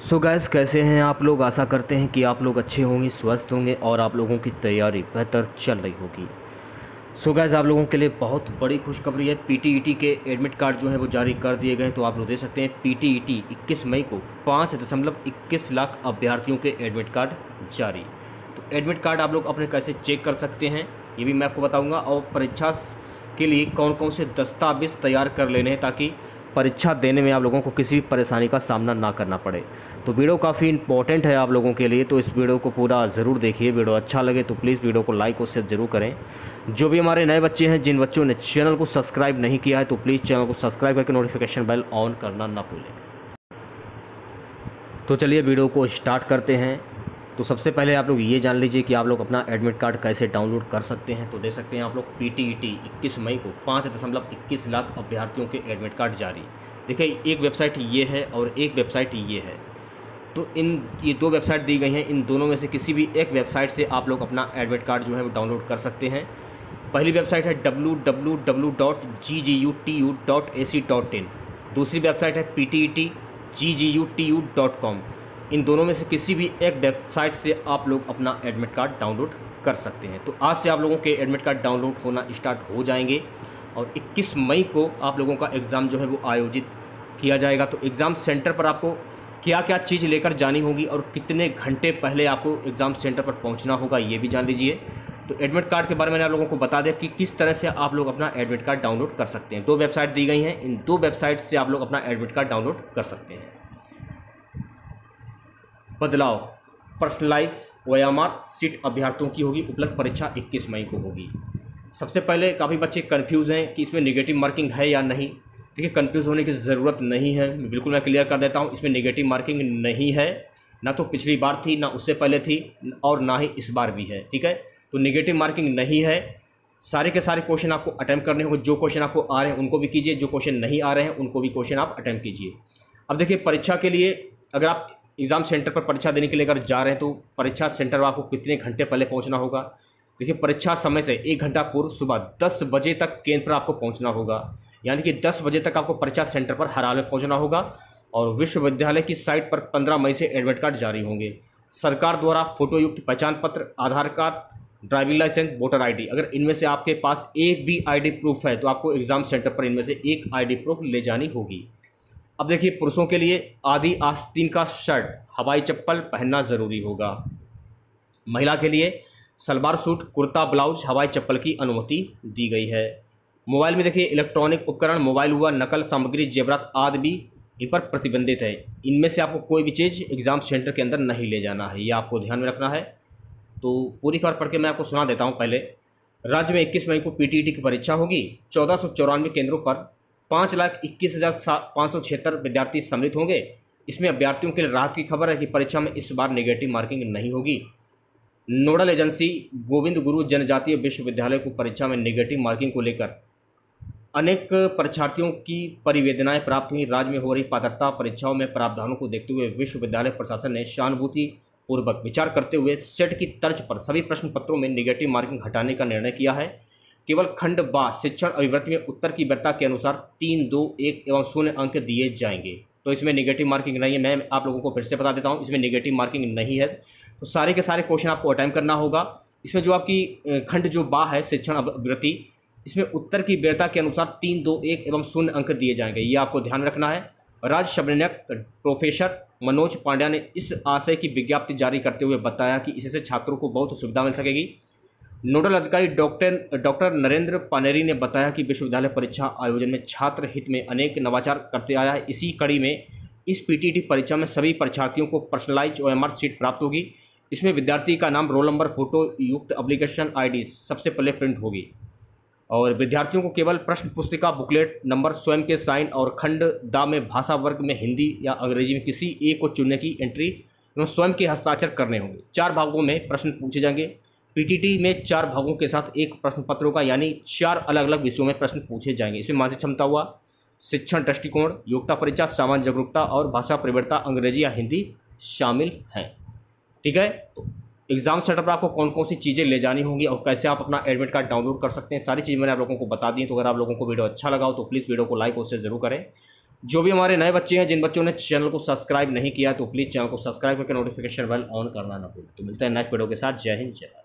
सो gas, कैसे हैं आप लोग। आशा करते हैं कि आप लोग अच्छे होंगे, स्वस्थ होंगे और आप लोगों की तैयारी बेहतर चल रही होगी। सो गैस, आप लोगों के लिए बहुत बड़ी खुशखबरी है। पीटीईटी के एडमिट कार्ड जो है वो जारी कर दिए गए हैं। तो आप लोग देख सकते हैं पीटीईटी 21 मई को 5.21 लाख अभ्यर्थियों के एडमिट कार्ड जारी। तो एडमिट कार्ड आप लोग अपने कैसे चेक कर सकते हैं ये भी मैं आपको बताऊँगा, और परीक्षा के लिए कौन कौन से दस्तावेज़ तैयार कर लेने हैं ताकि परीक्षा देने में आप लोगों को किसी भी परेशानी का सामना ना करना पड़े। तो वीडियो काफ़ी इंपॉर्टेंट है आप लोगों के लिए, तो इस वीडियो को पूरा ज़रूर देखिए। वीडियो अच्छा लगे तो प्लीज़ वीडियो को लाइक और शेयर ज़रूर करें। जो भी हमारे नए बच्चे हैं, जिन बच्चों ने चैनल को सब्सक्राइब नहीं किया है, तो प्लीज़ चैनल को सब्सक्राइब करके नोटिफिकेशन बेल ऑन करना ना भूलें। तो चलिए वीडियो को स्टार्ट करते हैं। तो सबसे पहले आप लोग ये जान लीजिए कि आप लोग अपना एडमिट कार्ड कैसे डाउनलोड कर सकते हैं। तो देख सकते हैं आप लोग पीटीईटी 21 मई को 5.21 लाख अभ्यर्थियों के एडमिट कार्ड जारी। देखिए, एक वेबसाइट ये है और एक वेबसाइट ये है। तो ये दो वेबसाइट दी गई हैं। इन दोनों में से किसी भी एक वेबसाइट से आप लोग अपना एडमिट कार्ड जो है वो डाउनलोड कर सकते हैं। पहली वेबसाइट है www.ggutu.ac.in। दूसरी वेबसाइट है ptetggutu.com। इन दोनों में से किसी भी एक वेबसाइट से आप लोग अपना एडमिट कार्ड डाउनलोड कर सकते हैं। तो आज से आप लोगों के एडमिट कार्ड डाउनलोड होना स्टार्ट हो जाएंगे और 21 मई को आप लोगों का एग्ज़ाम जो है वो आयोजित किया जाएगा। तो एग्ज़ाम सेंटर पर आपको क्या क्या चीज़ लेकर जानी होगी और कितने घंटे पहले आपको एग्ज़ाम सेंटर पर पहुंचना होगा ये भी जान लीजिए। तो एडमिट कार्ड के बारे में मैंने आप लोगों को बता दिया कि किस तरह से आप लोग अपना एडमिट कार्ड डाउनलोड कर सकते हैं। दो वेबसाइट दी गई हैं, इन दो वेबसाइट से आप लोग अपना एडमिट कार्ड डाउनलोड कर सकते हैं। बदलाव, पर्सनलाइज ओएमआर सीट अभ्यर्थियों की होगी उपलब्ध, परीक्षा 21 मई को होगी। सबसे पहले काफ़ी बच्चे कंफ्यूज हैं कि इसमें नेगेटिव मार्किंग है या नहीं। देखिए, कंफ्यूज होने की ज़रूरत नहीं है, बिल्कुल मैं क्लियर कर देता हूँ। इसमें नेगेटिव मार्किंग नहीं है, ना तो पिछली बार थी, ना उससे पहले थी, और ना ही इस बार भी है। ठीक है, तो नेगेटिव मार्किंग नहीं है। सारे के सारे क्वेश्चन आपको अटैम्प्ट करने होंगे। जो क्वेश्चन आपको आ रहे हैं उनको भी कीजिए, जो क्वेश्चन नहीं आ रहे हैं उनको भी क्वेश्चन आप अटैम्प्ट कीजिए। अब देखिए, परीक्षा के लिए अगर आप एग्ज़ाम सेंटर पर परीक्षा देने के लिए अगर जा रहे हैं तो परीक्षा सेंटर में आपको कितने घंटे पहले पहुंचना होगा। देखिए, परीक्षा समय से 1 घंटा पूर्व सुबह 10 बजे तक केंद्र पर आपको पहुंचना होगा। यानी कि 10 बजे तक आपको परीक्षा सेंटर पर हर हाल में पहुंचना होगा। और विश्वविद्यालय की साइट पर 15 मई से एडमिट कार्ड जारी होंगे। सरकार द्वारा फोटोयुक्त पहचान पत्र, Aadhaar card, driving licence, voter ID, अगर इनमें से आपके पास एक भी आईडी प्रूफ है तो आपको एग्ज़ाम सेंटर पर इनमें से एक आईडी प्रूफ ले जानी होगी। अब देखिए, पुरुषों के लिए आदि आस्तीन का शर्ट, हवाई चप्पल पहनना ज़रूरी होगा। महिला के लिए सलवार सूट, कुर्ता, ब्लाउज, हवाई चप्पल की अनुमति दी गई है। मोबाइल में देखिए, इलेक्ट्रॉनिक उपकरण, मोबाइल हुआ, नकल सामग्री, जेवरात आदि भी इन पर प्रतिबंधित है। इनमें से आपको कोई भी चीज़ एग्ज़ाम सेंटर के अंदर नहीं ले जाना है, ये आपको ध्यान में रखना है। तो पूरी खबर पढ़ के मैं आपको सुना देता हूँ। पहले, राज्य में 21 मई को पीटीईटी की परीक्षा होगी। 1494 केंद्रों पर 5,21,576 विद्यार्थी सम्मिलित होंगे। इसमें अभ्यर्थियों के लिए राहत की खबर है कि परीक्षा में इस बार नेगेटिव मार्किंग नहीं होगी। नोडल एजेंसी गोविंद गुरु जनजातीय विश्वविद्यालय को परीक्षा में नेगेटिव मार्किंग को लेकर अनेक परीक्षार्थियों की परिवेदनाएं प्राप्त हुई। राज्य में हो रही पात्रता परीक्षाओं में प्रावधानों को देखते हुए विश्वविद्यालय प्रशासन ने सहानुभूति पूर्वक विचार करते हुए सेट की तर्ज पर सभी प्रश्न पत्रों में नेगेटिव मार्किंग हटाने का निर्णय किया है। केवल खंड बा शिक्षण अभिवृत्ति में उत्तर की वरीयता के अनुसार 3, 2, 1 एवं 0 अंक दिए जाएंगे। तो इसमें नेगेटिव मार्किंग नहीं है। मैं आप लोगों को फिर से बता देता हूँ, इसमें नेगेटिव मार्किंग नहीं है। तो सारे के सारे क्वेश्चन आपको अटेम्प्ट करना होगा। इसमें जो आपकी खंड जो बा है शिक्षण अभिवृत्ति, इसमें उत्तर की वरीयता के अनुसार 3, 2, 1 एवं 0 अंक दिए जाएंगे, ये आपको ध्यान रखना है। राज्य समन्वयक प्रोफेसर मनोज पांड्या ने इस आशय की विज्ञप्ति जारी करते हुए बताया कि इससे छात्रों को बहुत सुविधा मिल सकेगी। नोडल अधिकारी डॉक्टर नरेंद्र पानेरी ने बताया कि विश्वविद्यालय परीक्षा आयोजन में छात्र हित में अनेक नवाचार करते आया है। इसी कड़ी में इस पीटीईटी परीक्षा में सभी परीक्षार्थियों को पर्सनलाइज ओएमआर सीट प्राप्त होगी। इसमें विद्यार्थी का नाम, रोल नंबर, फोटो युक्त एप्लीकेशन आईडी सबसे पहले प्रिंट होगी और विद्यार्थियों को केवल प्रश्न पुस्तिका, बुकलेट नंबर, स्वयं के साइन और खंड दा में भाषा वर्ग में हिंदी या अंग्रेजी में किसी एक को चुनने की एंट्री एवं स्वयं के हस्ताक्षर करने होंगे। 4 भागों में प्रश्न पूछे जाएंगे। पीटीटी में 4 भागों के साथ एक प्रश्न पत्र होगा, यानी 4 अलग अलग विषयों में प्रश्न पूछे जाएंगे। इसमें मानसिक क्षमता हुआ, शिक्षण दृष्टिकोण, योग्यता परीक्षा, सामान्य जागरूकता और भाषा प्रवृत्ता अंग्रेजी या हिंदी शामिल हैं। ठीक है, तो एग्जाम सेंटर पर आपको कौन कौन सी चीज़ें ले जानी होंगी और कैसे आप अपना एडमिट कार्ड डाउनलोड कर सकते हैं, सारी चीज़ मैंने आप लोगों को बता दी। तो अगर आप लोगों को वीडियो अच्छा लगा हो तो प्लीज़ वीडियो को लाइक और शेयर जरूर करें जो भी हमारे नए बच्चे हैं, जिन बच्चों ने चैनल को सब्सक्राइब नहीं किया तो प्लीज़ चैनल को सब्सक्राइब करके नोटिफिकेशन बेल ऑन करना ना भूलें। तो मिलते हैं नेक्स्ट वीडियो के साथ। जय हिंद, जय भारत।